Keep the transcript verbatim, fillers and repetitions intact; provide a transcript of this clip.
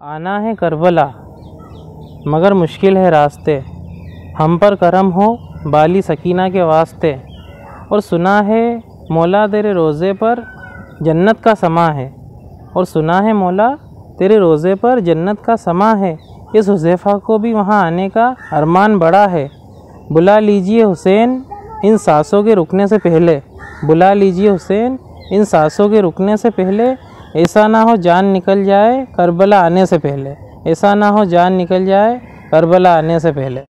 आना है करबला मगर मुश्किल है रास्ते, हम पर करम हो बाली सकीना के वास्ते। और सुना है मौला तेरे रोज़े पर जन्नत का समा है, और सुना है मौला तेरे रोज़े पर जन्नत का समा है। इस हुज़ैफ़ा को भी वहाँ आने का अरमान बड़ा है। बुला लीजिए हुसैन इन सांसों के रुकने से पहले, बुला लीजिए हुसैन इन सांसों के रुकने से पहले। ऐसा ना हो जान निकल जाए करबला आने से पहले, ऐसा ना हो जान निकल जाए करबला आने से पहले।